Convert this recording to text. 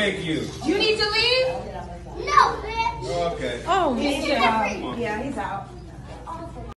make you? You need to leave? No, bitch. Okay. Oh, He's out. yeah, he's out.